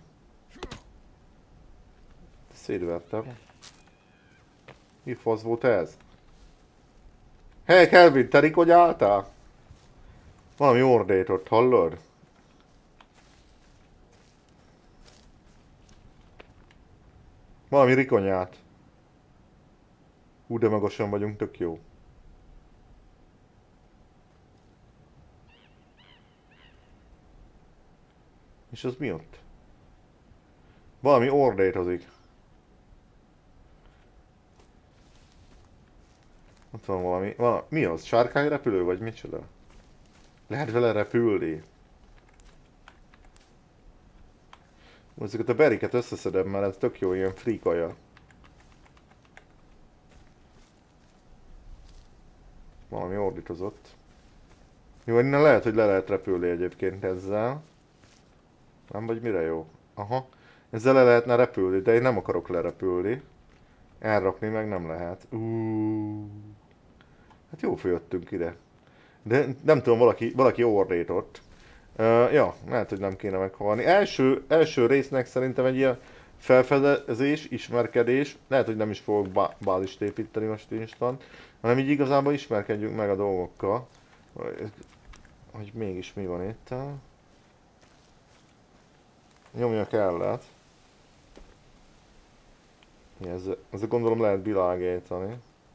Szétvertem. Mi fasz volt ez? Hey Kelvin, te rikonyáltál? Valami ordét ott, hallod? Valami rikonyát. Hú, de magasan vagyunk, tök jó. És az mi ott? Valami ordétozik. Ott van valami, valami. Mi az? Sárkányrepülő vagy micsoda? Lehet vele repülni. Ezeket a beriket összeszedem, mert ez tök jó, ilyen free kaja. Valami ordítozott. Jó, innen lehet, hogy le lehet repülni egyébként ezzel. Nem vagy mire jó? Aha. Ezzel le lehetne repülni, de én nem akarok lerepülni. Elrakni meg nem lehet. Uh. Hát jó följöttünk ide. De nem tudom, valaki, valaki ordított. Uh, ja, lehet, hogy nem kéne meghalni. Első, első résznek szerintem egy ilyen felfedezés, ismerkedés. Lehet, hogy nem is fogok bá bázist építeni most instant, hanem így igazából ismerkedjünk meg a dolgokkal. Hogy mégis mi van itt. Nyomjak el. Ez, ez gondolom lehet világítani.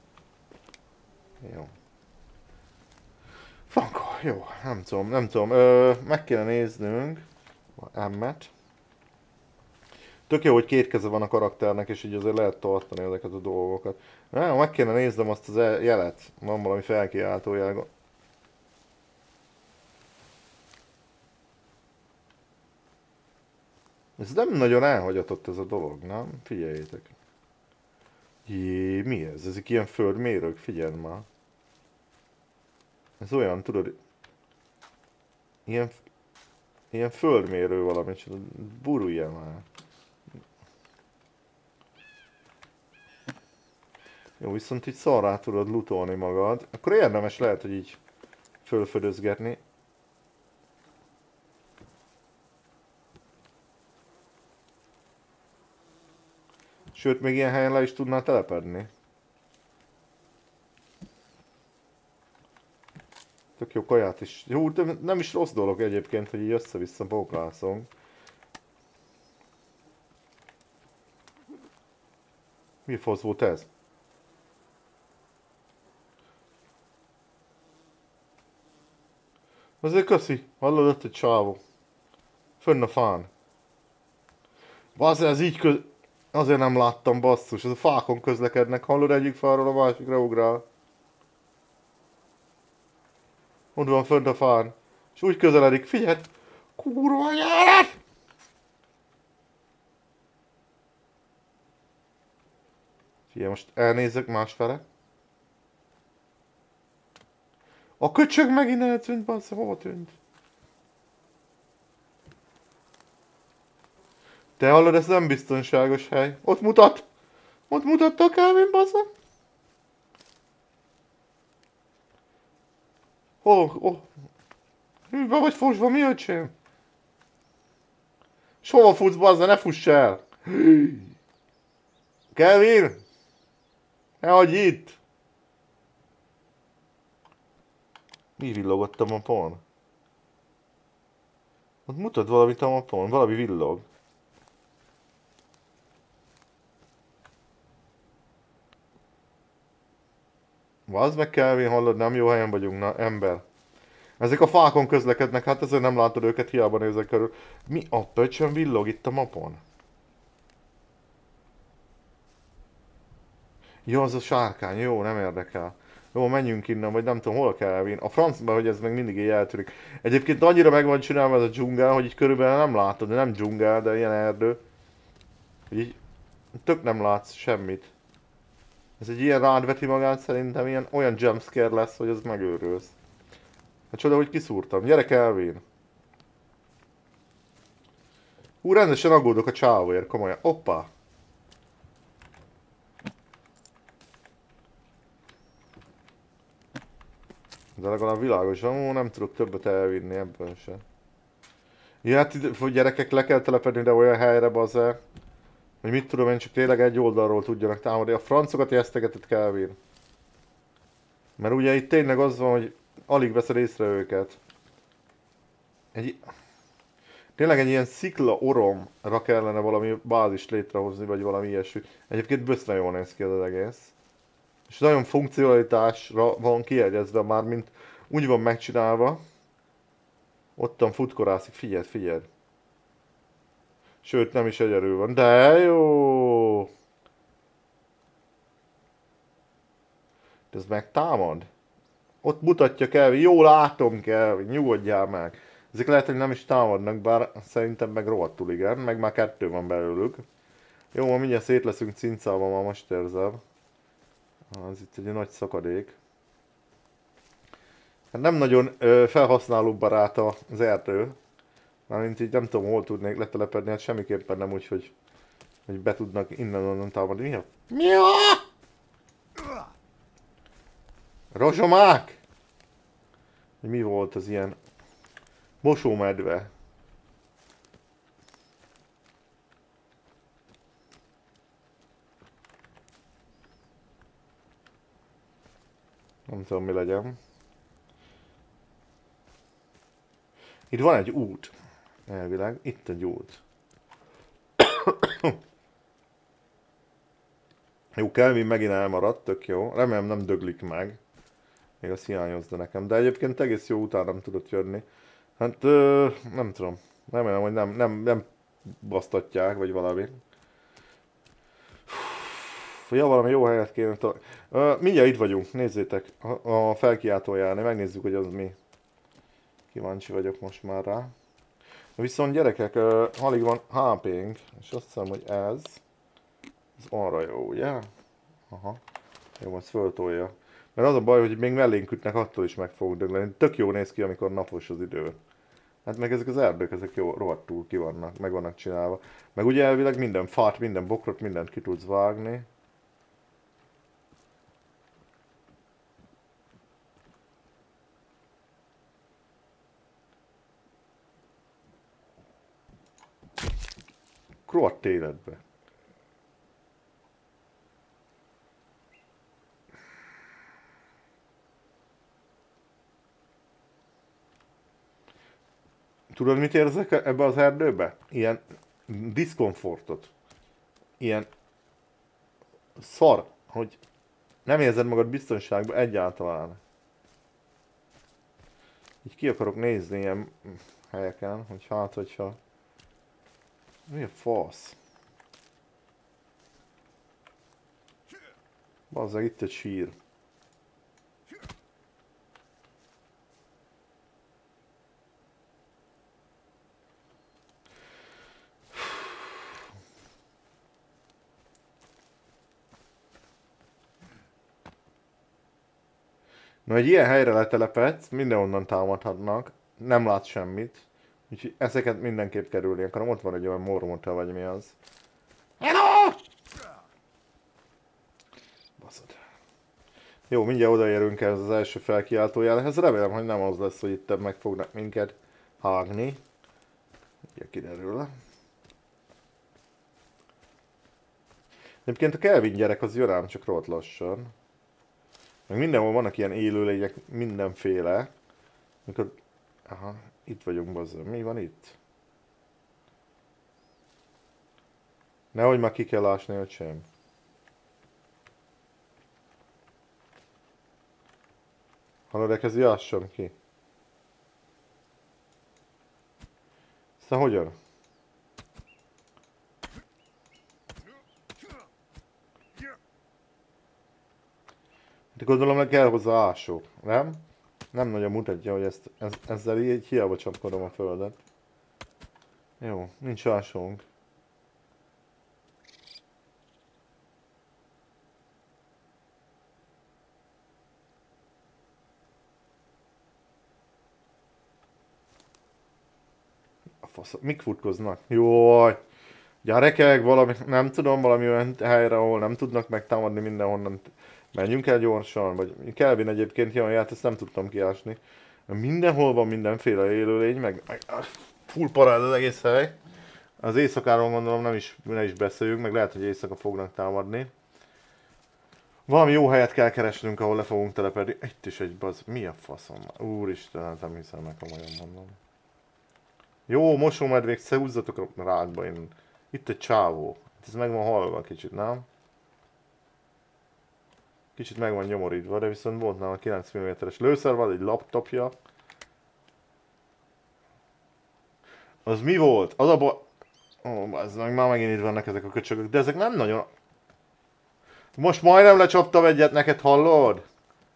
Jó. Franko, jó, nem tudom, nem tudom, Ö, meg kéne néznünk emmet. Tök jó, hogy két keze van a karakternek, és így azért lehet tartani ezeket a dolgokat. Nem, meg kéne néznem azt az jelet, van valami felkiáltó jel. Ez nem nagyon elhagyatott ez a dolog, nem? Figyeljétek. Jé, mi ez? Ezek ilyen földmérők, figyeld már. Ez olyan, tudod, ilyen, ilyen földmérő valami, csak burulja már. Jó, viszont így szarrá tudod lootolni magad. Akkor érdemes lehet, hogy így fölfödözgetni. Sőt, még ilyen helyen le is tudnál telepedni. Tök jó kaját is. Jó, nem is rossz dolog egyébként, hogy így össze-vissza bóklászunk. Mi fasz volt ez? Azért köszi, hallod ott egy csávó. Fönn a fán. Bazd, ez így köz... Azért nem láttam, basszus, ez a fákon közlekednek, hallod, egyik fáról a másikra ugrál. Ott van fönt a fán. És úgy közeledik, figyelj! Kurva anyád! Figyelj, most elnézek másfele. A köcsög megint eltűnt, bassza, hova tűnt? Te hallod, ez nem biztonságos hely. Ott mutat! Ott mutatta a Kelvin, bassza! Oh, oh. Hűbe vagy fosva, mi öcsém? S hova futsz, bazza, ne fuss el! Kelvin! Ne hagyj itt! Mi villogott a mapon? Ott mutat valamit a mapon, valami villog. Vazd meg, Kelvin, hallod, nem jó helyen vagyunk, na, ember. Ezek a fákon közlekednek, hát ezért nem látod őket, hiába nézek körül. Mi a pöcsön villog itt a mapon? Jó, az a sárkány, jó, nem érdekel. Jó, menjünk innen, vagy nem tudom, hol a Kelvin. A francba, hogy ez meg mindig így eltűnik. Egyébként annyira meg van csinálva ez a dzsungel, hogy így körülbelül nem látod, de nem dzsungel, de ilyen erdő. Hogy így tök nem látsz semmit. Ez egy ilyen rád veti magát, szerintem ilyen olyan jumpscare lesz, hogy az megőrülsz. Hát csoda, hogy kiszúrtam. Gyere, Kelvin! Hú, rendesen aggódok a csávóért, komolyan. Oppa! De legalább világos, amúgy nem tudok többet elvinni ebből se. Ja, hát ide, gyerekek, le kell telepedni ide olyan helyre, bazze. Hogy mit tudom én, csak tényleg egy oldalról tudjanak támadni. A francokat jesztegetett Kelvin. Mert ugye itt tényleg az van, hogy alig veszed észre őket. Egy... Tényleg egy ilyen szikla oromra kellene valami bázist létrehozni, vagy valami ilyesmi. Egyébként böszre jól néz ki az egész. És nagyon funkcionalitásra van kiegyezve már, mint úgy van megcsinálva. Ottan futkorászik, figyeld, figyeld. Sőt, nem is egyedül van. De jó! Ez megtámad? Ott mutatja Kelvin. Jó látom, Kelvin. Nyugodjál meg. Ezek lehet, hogy nem is támadnak, bár szerintem meg rohadtul igen. Meg már kettő van belőlük. Jó, ma mindjárt szét leszünk cincálva, ma most érzem. Az itt egy nagy szakadék. Hát nem nagyon ö, felhasználóbarát az erdő. Mármint így nem tudom, hol tudnék letelepedni, hát semmiképpen nem úgy, hogy, hogy be tudnak innen-onnan támadni. Mi a... Mi a... Rozsomák? Mi volt az ilyen mosómedve? Nem tudom, mi legyen. Itt van egy út. Elvileg. Itt egy út. Jó, Kelvin megint elmaradt, tök jó. Remélem nem döglik meg. Még azt hiányozza nekem. De egyébként egész jó után nem tudott jönni. Hát ö, nem tudom. Remélem, hogy nem, nem, nem basztatják, vagy valami. Ja, valami jó helyet kéne találni. Uh, mindjárt itt vagyunk, nézzétek. A, a felkiáltójárni, megnézzük, hogy az mi. Kíváncsi vagyok most már rá. Viszont gyerekek, uh, alig van há pénk, és azt hiszem, hogy ez, ez arra jó, ugye? Aha. Jó, most föltolja. Mert az a baj, hogy még mellénk ütnek, attól is meg fogok dögleni. Tök jó néz ki, amikor napos az idő. Hát meg ezek az erdők, ezek jó, rohadtul ki vannak, meg vannak csinálva. Meg ugye elvileg minden fát, minden bokrot, mindent ki tudsz vágni. Rohadt életbe. Tudod, mit érzek ebbe az erdőbe? Ilyen diszkomfortot. Ilyen szar, hogy nem érzed magad biztonságban egyáltalán. Így ki akarok nézni ilyen helyeken, hogy hát, hogyha... Mi a fasz? Bazzeg, itt egy sír. Na, egy ilyen helyre letelepedsz, mindenhonnan támadhatnak, nem látsz semmit. Úgyhogy ezeket mindenképp kerülni akarom. Ott van egy olyan mormota, vagy mi az. Hello! Baszod. Jó, mindjárt odaérünk ez az első felkiáltójelhez. Remélem, hogy nem az lesz, hogy itt meg fognak minket hágni. Ugye kiderül. Egyébként a Kelvin gyerek az jön ám, csak rohadt lassan. Meg mindenhol vannak ilyen élőlények, mindenféle. Mikor... Aha, itt vagyunk, bazzá. Mi van itt? Nehogy már ki kell ásni, öcsém. Hallod, ez jásson ki. Aztán hogyan? De gondolom, hogy kell hozzá ásó, nem? Nem nagyon mutatja, hogy ezt, ez, ezzel így hiába csapkodom a földet. Jó, nincs ásónk. A fasz, mik futkoznak? Jój! Gyerekek, valami, nem tudom, valami olyan helyre, ahol nem tudnak megtámadni mindenhonnan. Menjünk el gyorsan, vagy Kelvin egyébként jön, hát ezt nem tudtam kiásni. Mindenhol van mindenféle élőlény, meg, meg full parád az egész hely. Az éjszakáról gondolom nem is, ne is beszéljünk, meg lehet, hogy éjszaka fognak támadni. Valami jó helyet kell keresnünk, ahol le fogunk telepedni. Itt is egy baz, mi a faszom? Úristen, nem hiszem meg, komolyan mondom. Jó, mosómedvék, szehúzzatok a rádba, én... Itt egy csávó. Ez meg van halva kicsit, nem? Kicsit meg van nyomorítva, de viszont volt nála kilenc milliméteres lőszer, van egy laptopja. Az mi volt? Az a ba... Ó, ez meg már megint itt vannak ezek a köcsögök, de ezek nem nagyon... Most majdnem lecsaptam egyet neked, hallod?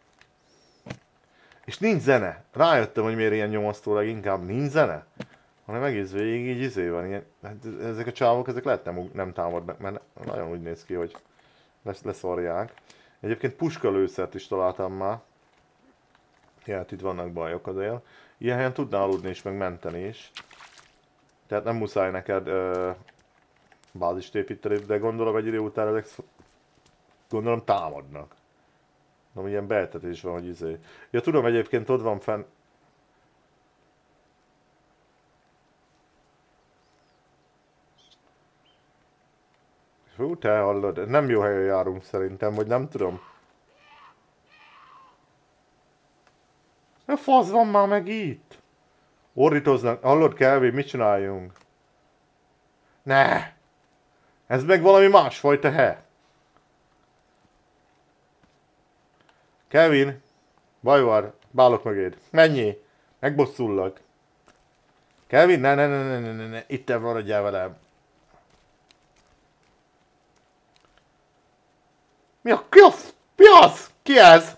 És nincs zene. Rájöttem, hogy miért ilyen nyomasztó leginkább nincs zene. Hanem egész végig így izé van, ilyen, hát ezek a csávok, ezek lehet nem, nem támadnak, mert nagyon úgy néz ki, hogy lesz, leszorják. Egyébként puskalőszert is találtam már. Hát itt vannak bajok azért. Ilyen helyen tudnál aludni is, meg menteni is. Tehát nem muszáj neked ö, bázist építeni, de gondolom egy idő után ezek gondolom támadnak. Na, ilyen beeltetés van, hogy izé. Ja, tudom, egyébként ott van fenn... Hú, te hallod, nem jó helyen járunk szerintem, vagy nem tudom. A fasz van már meg itt? Ordítoznak, hallod, Kelvin, mit csináljunk? Ne! Ez meg valami másfajta he. Kevin, baj van, bálok mögéd. Menjél, megbosszullag. Kevin, ne, ne, ne, ne, ne, ne, ne, itten maradjál velem. Mi a, ki a, mi az? Ki ez?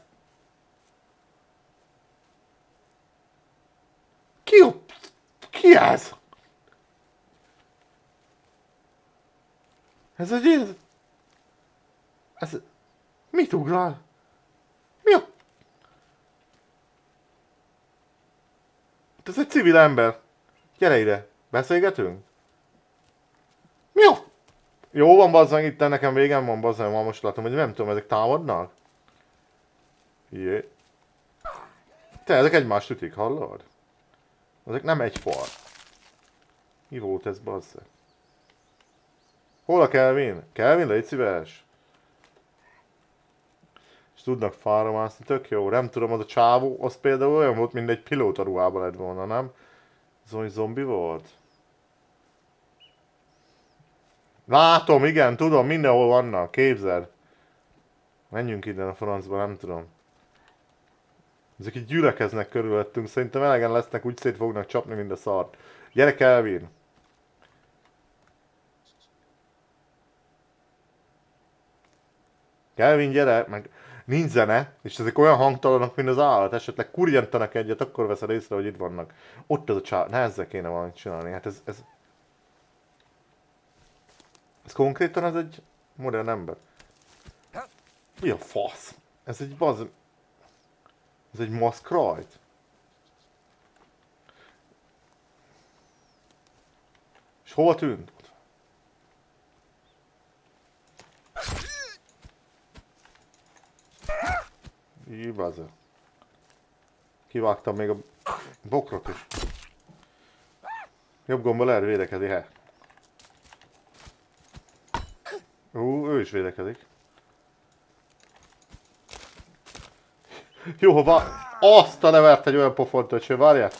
Ki a, ki ez? Ez egy ez... Ez... Mit ugrál? Mi a... Ez egy civil ember. Gyere ide. Beszélgetünk? Mi a... Jó van, bazzang, itt nekem végem van, bazzang, már most látom, hogy nem tudom, ezek támadnak? Jé. Te, ezek egymást ütik, hallod? Ezek nem egy fal. Mi volt ez, bazzang? Hol a Kelvin? Kelvin, légy szíves! És tudnak fára mászni, tök jó. Nem tudom, az a csávó, az például olyan volt, mint egy pilóta ruhában lett volna, nem? Ez olyan zombi volt? Látom, igen, tudom, mindenhol vannak, képzeld. Menjünk innen a francba, nem tudom. Ezek így gyülekeznek körülöttünk, szerintem elegen lesznek, úgy szét fognak csapni, mint a szart. Gyere, Kelvin! Kelvin, gyere! Meg nincs zene, és ezek olyan hangtalanok, mint az állat. Esetleg kurjantanak egyet, akkor veszed észre, hogy itt vannak. Ott az a csáv... Ne, ezzel kéne valamit csinálni. Hát ez... Ez, ez konkrétan ez egy modern ember. Mi a fasz? Ez egy baz... Ez egy maszkrajt? És hova tűnt? Így baza. Kivágtam még a bokrot is. Jobb gomba lehet védekezni, he. Ú, ő is védekezik. Jó, vár... Azt a nevert egy olyan pofont, öcső, várjál!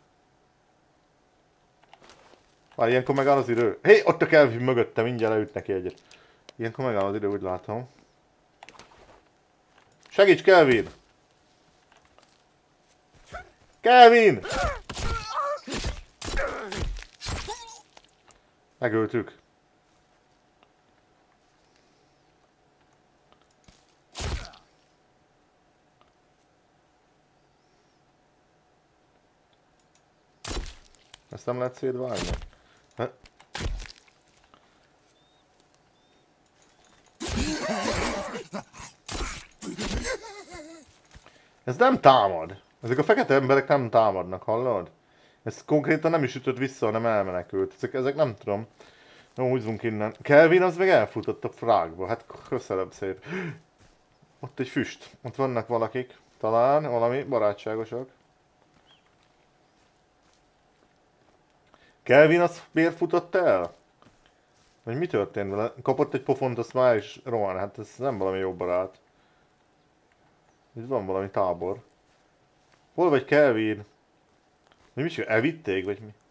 Várj, ilyenkor megáll az idő. Hé, ott a Kelvin mögötte, mindjárt leüt neki egyet. Ilyenkor megáll az idő, úgy látom. Segíts, Kelvin! Kelvin! Megöltük. Ezt nem lehet szétvágni? Ez nem támad. Ezek a fekete emberek nem támadnak, hallod? Ez konkrétan nem is ütött vissza, hanem elmenekült. Ezek, ezek nem tudom. Jó, húzzunk innen. Kelvin az meg elfutott a frágba. Hát köszönöm szép. Ott egy füst. Ott vannak valakik. Talán valami barátságosak. Kelvin az miért futott el? Vagy mi történt vele? Kapott egy pofont, azt már is rohan. Hát ez nem valami jó barát. Itt van valami tábor. Hol vagy, Kelvin? Mi is elvitték, vagy mi?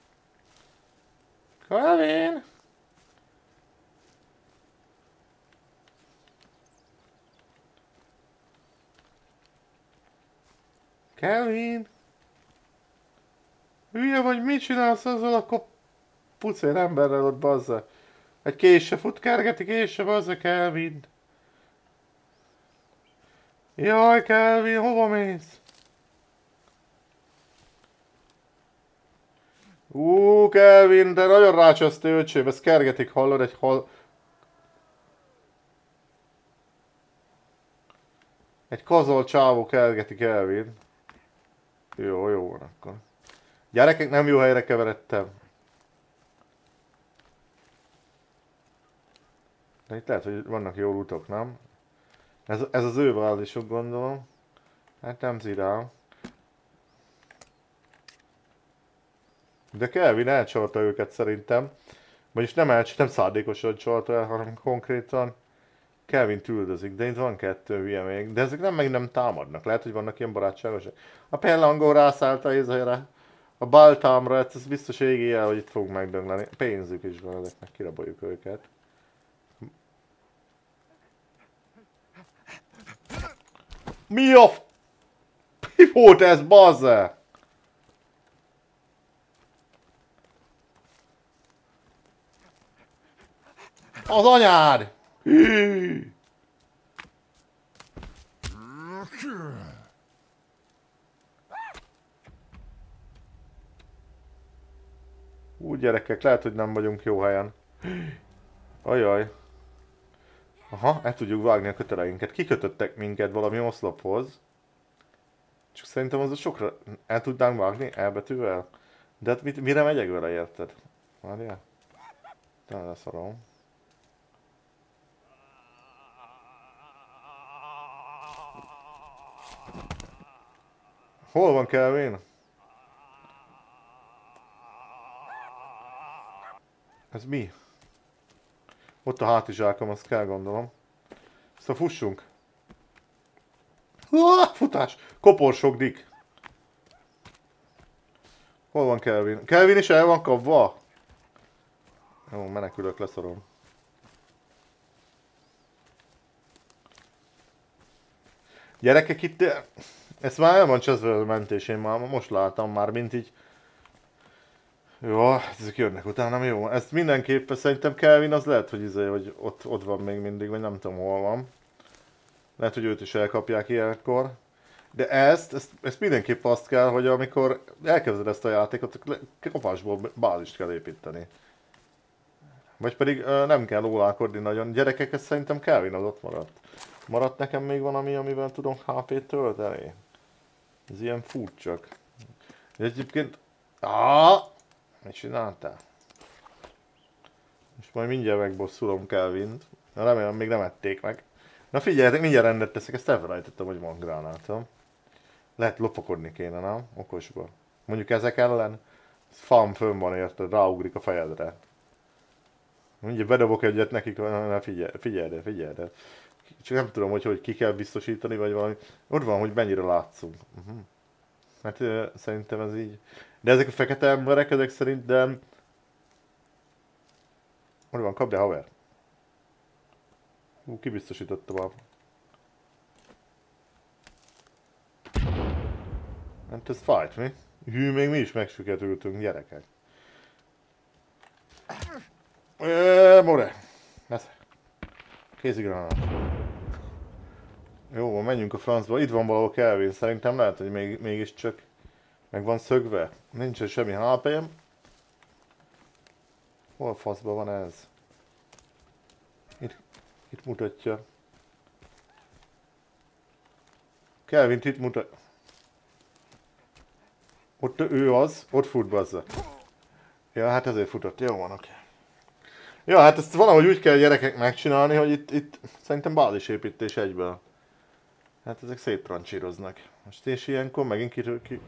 Kelvin! Kelvin! Hülye vagy, mit csinálsz azzal a kop... pucér emberrel ott, bazza. Egy késse fut, kergeti késse, bazza, Kelvin. Jaj, Kelvin, hova mész? Ú, Kelvin, de nagyon rácsasztő öcsém, ezt kergetik, hallod, egy hal... Egy kazol csávó kergeti, Kelvin. Jó, jó van akkor. Gyerekek, nem jó helyre keveredtem. De itt lehet, hogy vannak jó utok, nem? Ez, ez az ő bázisuk, gondolom. Hát nem zirál. De Kelvin elcsalta őket szerintem. Vagyis nem elcsalta, nem szándékosan csalta el, hanem konkrétan Kelvin üldözik. De itt van kettő hülye még. De ezek nem meg nem támadnak. Lehet, hogy vannak ilyen barátságosak. A Pellangó rászállt a izére. A Baltámra, hát ez biztos égi el, hogy itt fogunk megdögleni. Pénzük is van ezeknek, kiraboljuk őket. Mi a f... Mi volt ez, bazze? Az anyád! Hű. Úgy gyerekek, lehet, hogy nem vagyunk jó helyen. Ajaj. Aha, el tudjuk vágni a köteleinket. Kikötöttek minket valami oszlophoz. Csak szerintem az a sokra el tudnánk vágni elbetűvel. De hát mit, mire megyek vele, érted? Várjál. Talán leszarom. Hol van Kelvin? Ez mi? Ott a hátizsákom, azt kell gondolom. Szóval fussunk. Ah, futás! Koporsok, Dick. Hol van Kelvin? Kelvin is el van kapva? Jó, menekülök, leszarom. Gyerekek, itt... Ezt már el van cseszve a mentés, én már most láttam már, mint így... Jó, ezek jönnek utánam, jó. Ezt mindenképpen szerintem Kelvin az lehet, hogy, izé, hogy ott, ott van még mindig, vagy nem tudom hol van. Lehet, hogy őt is elkapják ilyenkor. De ezt, ezt, ezt mindenképp azt kell, hogy amikor elkezded ezt a játékot, kapásból bázist kell építeni. Vagy pedig ö, nem kell ólálkodni nagyon. Gyerekek, ez szerintem Kelvin az ott maradt. Maradt nekem még valami, amivel tudunk há pét tölteni? Ez ilyen furcsak. De egyébként... Ah! Mit csináltál? Most majd mindjárt megbosszulom Kelvint. Na, remélem még nem ették meg. Na figyeljetek, mindjárt rendet teszek, ezt elfelejtettem, hogy van gránátom. Lehet lopakodni kéne, nem? Okosba. Mondjuk ezek ellen, fam fönn van, érted, ráugrik a fejedre. Mindjárt bedobok egyet nekik, na figyelj, figyelj, de, figyelj, de. Csak nem tudom, hogy, hogy ki kell biztosítani, vagy valami. Ott van, hogy mennyire látszunk. Uh-huh. Hát uh, szerintem ez így. De ezek a fekete emberek, ezek szerintem... Ott van, kapd el, haver. Ú, kibiztosította már. Hát ez fájt, mi? Hű, még mi is megsüketültünk, gyerekek. Eee, more! Nesze. Kézigranát. Jó, van, menjünk a francba. Itt van valahol Kelvin, szerintem lehet, hogy még, mégiscsak meg van szögve. Nincsen semmi há pém. Hol faszban van ez? Itt, itt mutatja. Kelvin itt mutat. Ott ő az, ott fut bazza. Ja, hát ezért futott, jó van, oké. Ja, hát ezt valahogy úgy kell gyerekek megcsinálni, hogy itt, itt szerintem bázisépítés egyből. Hát ezek széttrancsíroznak. Most és ilyenkor megint ki... ki...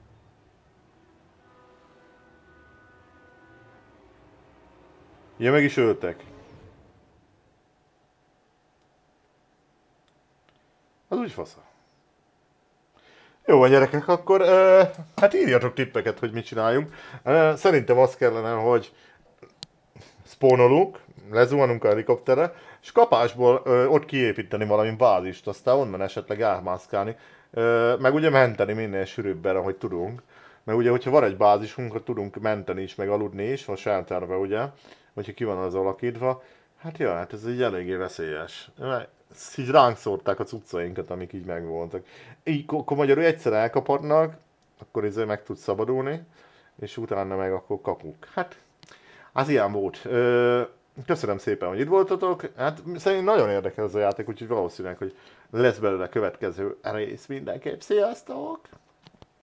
Ja, meg is öltek. Az úgy fasza. Jó van gyerekek, akkor uh, hát írjatok tippeket, hogy mit csináljunk. Uh, szerintem az kellene, hogy spawnolunk, lezuhanunk a helikopterre, és kapásból uh, ott kiépíteni valami bázist, aztán onnan esetleg elmászkálni. Uh, meg ugye menteni minél sűrűbben, ahogy tudunk. Mert ugye, hogyha van egy bázisunk, akkor tudunk menteni is, meg aludni is, a shelterbe, ugye, hogyha ki van az alakítva. Hát ja, hát ez így eléggé veszélyes. Mert ezt így ránk szórták a cuccainkat, amik így megvoltak. Így, akkor magyarul egyszer elkapadnak, akkor ezzel meg tudsz szabadulni, és utána meg akkor kapunk. Hát, az ilyen volt. Ö, köszönöm szépen, hogy itt voltatok. Hát szerintem nagyon érdekel ez a játék, úgyhogy valószínűleg, hogy lesz belőle következő rész mindenképp. Sziasztok!